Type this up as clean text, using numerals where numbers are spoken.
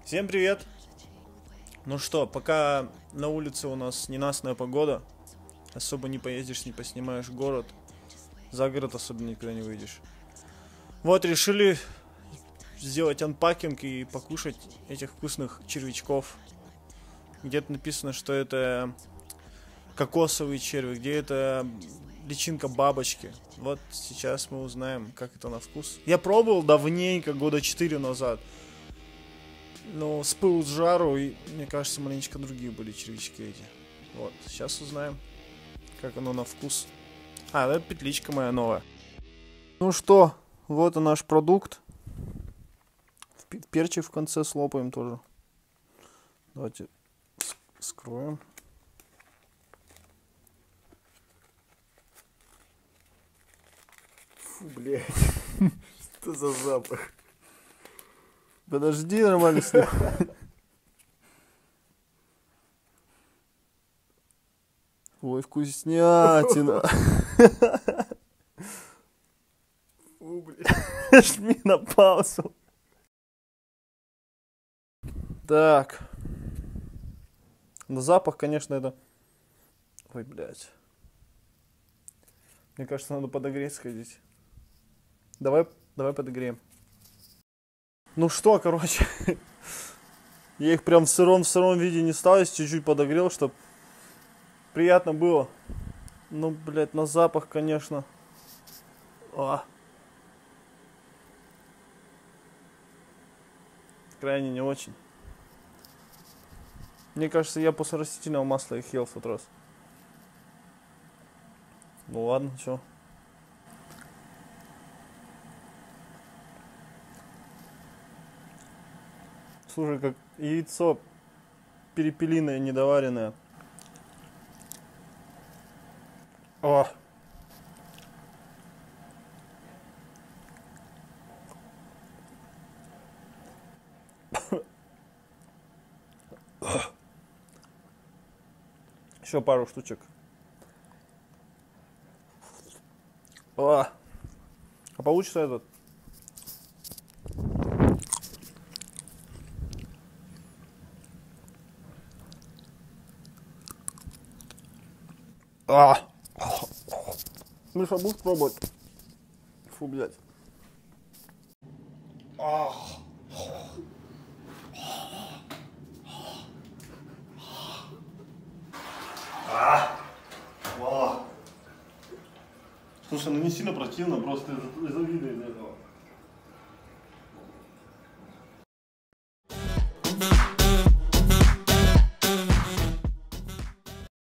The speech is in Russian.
Всем привет! Ну что, пока на улице у нас ненастная погода, особо не поездишь, не поснимаешь город, за город особенно никогда не выйдешь. Вот, решили сделать анпакинг и покушать этих вкусных червячков. Где-то написано, что это кокосовые черви, где это личинка бабочки. Вот сейчас мы узнаем, как это на вкус. Я пробовал давненько, года 4 назад. Но с пылу с жару, и мне кажется, маленечко другие были червячки эти. Вот, сейчас узнаем, как оно на вкус. А, это петличка моя новая. Ну что, вот и наш продукт. Перчик в конце слопаем тоже. Давайте скроем. Фу, блядь. Что за запах? Подожди, нормально снимай. Ой, вкуснятина. Фу, блядь. Жми на паузу. Так. На запах, конечно, это... Ой, блядь. Мне кажется, надо подогреть сходить. Давай подогреем. Ну что, короче. Я их прям в сыром виде не стал, чуть-чуть подогрел, чтобы приятно было. Ну, блядь, на запах, конечно. Крайне не очень. Мне кажется, я после растительного масла их ел в тот раз. Ну ладно, чё. Слушай, как яйцо перепелиное, недоваренное. О! Еще пару штучек. А получится этот? Миша, будешь пробовать? Фу, блядь. Слушай, ну не сильно противно, просто из-за вида из этого.